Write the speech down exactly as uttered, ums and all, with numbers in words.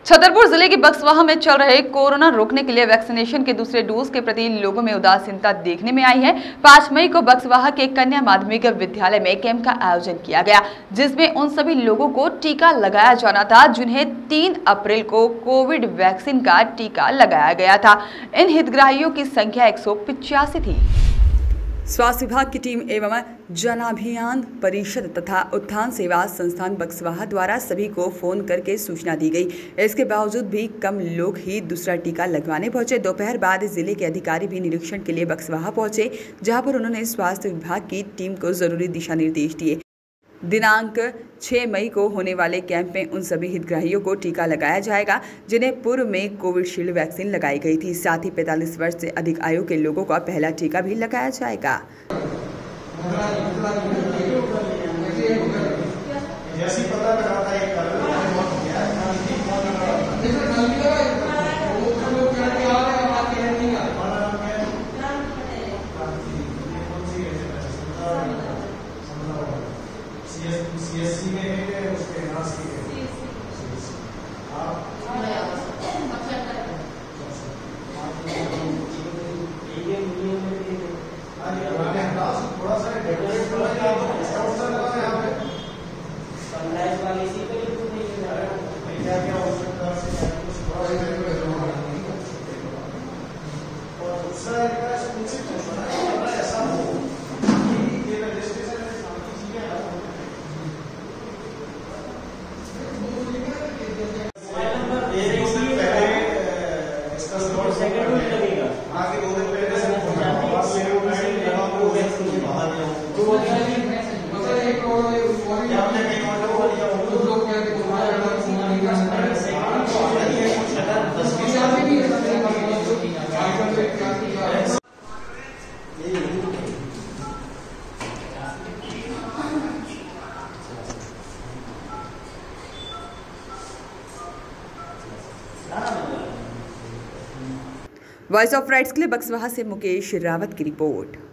छतरपुर जिले के बक्सवाहा में चल रहे कोरोना रोकने के लिए वैक्सीनेशन के दूसरे डोज के प्रति लोगों में उदासीनता देखने में आई है। पाँच मई को बक्सवाहा के कन्या माध्यमिक विद्यालय में कैंप का आयोजन किया गया, जिसमें उन सभी लोगों को टीका लगाया जाना था जिन्हें तीन अप्रैल को कोविड वैक्सीन का टीका लगाया गया था। इन हितग्राहियों की संख्या एक सौ पिचासी थी। स्वास्थ्य विभाग की टीम एवं जनाभियान परिषद तथा उत्थान सेवा संस्थान बक्सवाहा द्वारा सभी को फोन करके सूचना दी गई। इसके बावजूद भी कम लोग ही दूसरा टीका लगवाने पहुंचे। दोपहर बाद जिले के अधिकारी भी निरीक्षण के लिए बक्सवाहा पहुंचे, जहां पर उन्होंने स्वास्थ्य विभाग की टीम को जरूरी दिशा निर्देश दिए। दिनांक छह मई को होने वाले कैंप में उन सभी हितग्राहियों को टीका लगाया जाएगा जिन्हें पूर्व में कोविशील्ड वैक्सीन लगाई गई थी। साथ ही पैंतालीस वर्ष से अधिक आयु के लोगों का पहला टीका भी लगाया जाएगा। सीएससी में है उसके नास की है आप थोड़ा सा डेकोरेट लगा यहाँ पे सनराइज वाली इसी पे क्या क्या हो सकता है और दूसरा ऐसा हो कि रजिस्ट्रेशन में सामने चीजें आगे दो दिन पहले से वॉइस ऑफ राइट्स के लिए बक्सवाहा से मुकेश रावत की रिपोर्ट।